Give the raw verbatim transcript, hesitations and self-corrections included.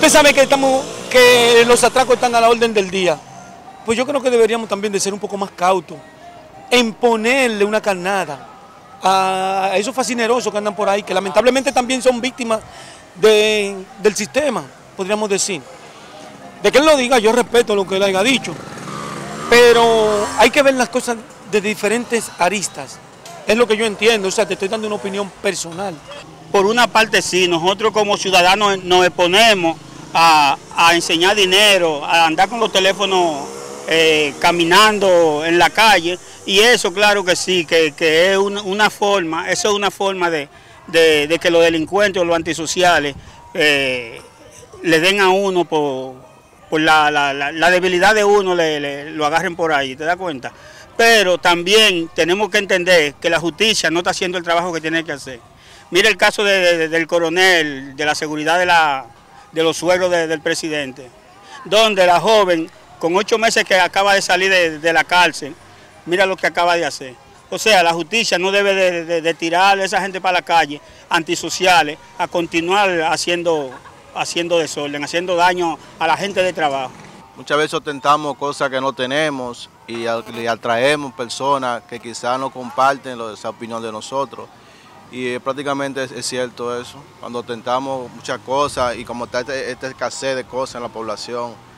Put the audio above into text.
usted sabe que, estamos, que los atracos están a la orden del día. Pues yo creo que deberíamos también de ser un poco más cautos en ponerle una carnada a esos fascinerosos que andan por ahí, que lamentablemente también son víctimas de, del sistema, podríamos decir. De que él lo diga, yo respeto lo que él haya dicho, pero hay que ver las cosas de diferentes aristas. Es lo que yo entiendo, o sea, te estoy dando una opinión personal. Por una parte sí, nosotros como ciudadanos nos exponemos a, a enseñar dinero, a andar con los teléfonos eh, caminando en la calle, y eso claro que sí, que, que es una, una forma, eso es una forma de, de, de que los delincuentes o los antisociales eh, le den a uno por, por la, la, la, la debilidad de uno, le, le, lo agarren por ahí, ¿te das cuenta? Pero también tenemos que entender que la justicia no está haciendo el trabajo que tiene que hacer. Mira el caso de, de, del coronel, de la seguridad de, la, de los suegros de, del presidente, donde la joven, con ocho meses que acaba de salir de, de la cárcel, mira lo que acaba de hacer. O sea, la justicia no debe de, de, de tirar a esa gente para la calle, antisociales, a continuar haciendo, haciendo desorden, haciendo daño a la gente de trabajo. Muchas veces ostentamos cosas que no tenemos y, y atraemos personas que quizás no comparten lo, esa opinión de nosotros. Y eh, prácticamente es, es cierto eso, cuando ostentamos muchas cosas y como está esta, esta escasez de cosas en la población,